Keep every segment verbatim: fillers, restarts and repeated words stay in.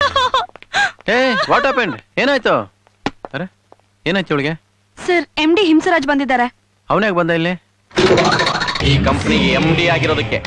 ಏ what happened? ಏನಾಯ್ತು? ಅರೆ ಏನಾಯ್ತು ಇವಳಿಗೆ? ಸರ್ ಎಂ ಡಿ ಹಿಂಸರಾಜ್ ಬಂದಿದ್ದಾರೆ. ಅವನ್ಯಾಗ ಬಂದ ಇಲ್ಲಿ? ಈ ಕಂಪ್ನಿಗೆ ಎಂ ಡಿ ಆಗಿರೋದಕ್ಕೆ.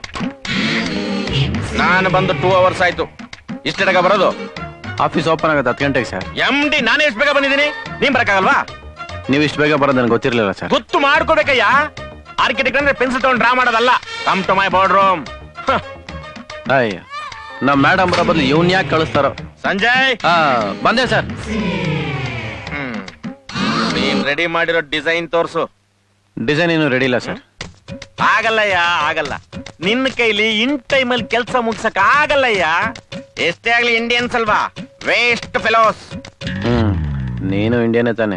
ನಾನು ಬಂದು ಟೂ ಅವರ್ಸ್ ಆಯ್ತು. ಇಷ್ಟೆಡಗ ಬರೋದು? ಆಫೀಸ್ ಓಪನ್ ಆಗುತ್ತೆ ಹತ್ತು ಗಂಟೆಗೆ ಸರ್. ಎಂ ಡಿ ನಾನೇ ಎಷ್ಟು ಬೇಗ ಬಂದಿದ್ದೀನಿ, ನೀನ್ ಬರಕ್ಕಾಗಲ್ವಾ? ನೀವು ಇಷ್ಟು ಬೇಗ ಬರೋದು ನನಗೆ ಗೊತ್ತಿರಲಿಲ್ಲ ಸರ್. ಗೊತ್ತು ಮಾಡ್ಕೋಬೇಕಯ್ಯ. ಆರ್ಕಿಟೆಕ್ಟ್ ಅಂದ್ರೆ ಪೆನ್ಸಿಲ್ ತಗೊಂಡು ಡ್ರಾ ಮಾಡೋದಲ್ಲ. Come to my board room. ಅಯ್ಯ ನಮ್ಮ ಮೇಡಮ್ ಬರೋ ಬದಲು ಇವನ್ ಯಾಕೆ ಕಳಿಸ್ತಾರೋ? ಸಂಜಯ್ ಹಾ ಬಂದೆ ಸರ್. ಹ್ಮ್ ನೀನ್ ರೆಡಿ ಮಾಡಿರೋ ಡಿಸೈನ್ ತೋರ್ಸು. ಡಿಸೈನ್ ಇನ್ನೂ ರೆಡಿ ಇಲ್ಲ ಸರ್. ಆಗಲ್ಲಯ್ಯ ಆಗಲ್ಲ. ನಿನ್ನ ಕೈಲಿ ಇನ್ ಟೈಮಲ್ಲಿ ಕೆಲಸ ಮುಗ್ಸಕ್ ಆಗಲ್ಲಯ್ಯ. ಎಷ್ಟೇ ಆಗ್ಲಿ ಇಂಡಿಯನ್ಸ್ ಅಲ್ವಾ, ವೇಸ್ಟ್ ಫೆಲೋಸ್. ಹ್ಮ್ ನೀನು ಇಂಡಿಯನೇ ತಾನೆ?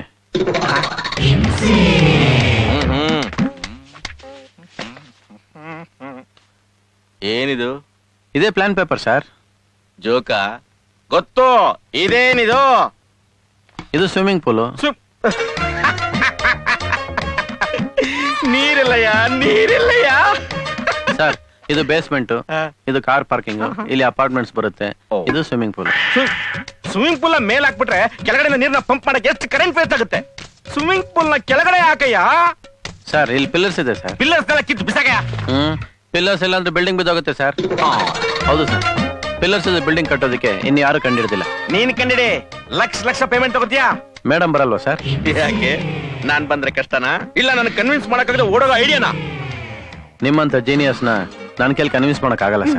ಏನಿದು? ಇದೇ ಪ್ಲಾನ್ ಪೇಪರ್ ಸರ್. ಜೋಕ ಗೊತ್ತು. ಇದೇನಿದು? ಇದು ಸ್ವಿಮ್ಮಿಂಗ್ ಪೂಲು. ನೀರಿಲ್ಲಯ್ಯ ನೀರಿಲ್ಲಯ್ಯ. ಸರ್ ಇದು ಬೇಸ್ಮೆಂಟ್, ಇದು ಕಾರ್ ಪಾರ್ಕಿಂಗ್, ಇಲ್ಲಿ ಅಪಾರ್ಟ್ಮೆಂಟ್ಸ್ ಬರುತ್ತೆ. ಇದು ಸ್ವಿಮ್ಮಿಂಗ್ ಪೂಲ್. ಸ್ವಿಮ್ಮಿಂಗ್ ಪೂಲ್ ನ ಮೇಲ್ ಹಾಕ್ಬಿಟ್ರೆ ಕೆಳಗಡೆ ನೀರ್ನ ಪಂಪ್ ಮಾಡಕ್ಕೆ ಎಷ್ಟು ಕರೆಂಟ್ ವೇಸ್ಟ್ ಆಗುತ್ತೆ. ಸ್ವಿಮ್ಮಿಂಗ್ ಪೂಲ್ ನ ಕೆಳಗಡೆ ಹಾಕಯ್ಯ. ಸರ್ ಇಲ್ಲಿ ಪಿಲ್ಲರ್ಸ್ ಇದೆ ಸರ್. ಪಿಲ್ಲರ್ಸ್ ಎಲ್ಲ ಕಿತ್ತು ಬಿಸಾಕಯ್ಯ. ಹ್ಮ್ ಪಿಲ್ಲರ್ಸ್ ಇಲ್ಲ ಅಂದ್ರೆ ಬಿಲ್ಡಿಂಗ್ ಬಿದ್ದೋಗುತ್ತೆ ಸರ್. ಹೌದು ಸರ್, ಪಿಲ್ಲರ್ಸ್ ಇದೆ ಬಿಲ್ಡಿಂಗ್ ಕಟ್ಟೋದಕ್ಕೆ ಇನ್ನು ಯಾರು ಕಂಡಿಡ್ದಿಲ್ಲ. ನೀನ್ ಕಂಡಿಡಿ. ಲಕ್ಷ ಲಕ್ಷ ಪೇಮೆಂಟ್ ತಗೋತೀಯಾ? ಮೇಡಮ್ ಬರಲ್ವಾ ಸರ್? ಯಾಕೆ? ನಾನ್ ಬಂದ್ರೆ ಕಷ್ಟನಾ? ಇಲ್ಲ ನಾನು ಕನ್ವಿನ್ಸ್ ಮಾಡಕ್ಕಾಗದೆ ಓಡೋದು ಐಡಿಯಾನಾ? ನಿಮ್ಮಂತ ಜೀನಿಯಸ್ ನ ನನ್ ಕೈಲಿ ಕನ್ವಿನ್ಸ್ ಮಾಡಕ್ ಆಗಲ್ಲ ಸರ್.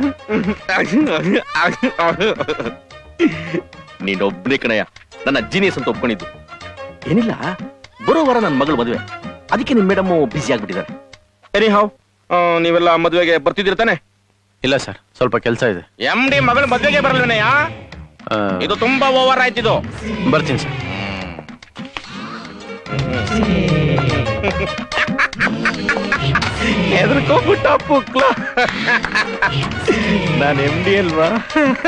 ನೀನೊಬ್ಬನೇ ಕಣಯ್ಯ ನನ್ನ ಜೀನಿಯಸ್ ಅಂತ ಒಪ್ಕೊಂಡಿದ್ದು. ಏನಿಲ್ಲ, ಬರೋ ವಾರ ನನ್ನ ಮಗಳು ಮದುವೆ, ಅದಕ್ಕೆ ನಿಮ್ ಮೇಡಮ್ ಬಿಸಿ ಆಗ್ಬಿಟ್ಟಿದ್ದಾರೆ. ಎನಿ ಹಾವ್ ನೀವೆಲ್ಲ ಮದುವೆಗೆ ಬರ್ತಿದ್ದೀರ ತಾನೆ? ಇಲ್ಲ ಸರ್, ಸ್ವಲ್ಪ ಕೆಲಸ ಇದೆ. ಎಂ ಡಿ ಮಗಳು ಮದುವೆಗೆ ಬರಲ್ವೇನಯ್ಯ? ಇದು ತುಂಬಾ ಓವರ್ ಆಯ್ತಿದು. ಬರ್ತೀನಿ ಸರ್. ಹೆದರ್ಕೊಂಡ್ಬಿಟ್ಟ ಪುಕ್ಲ. ನಾನು ಎಂ ಡಿ ಅಲ್ವಾ?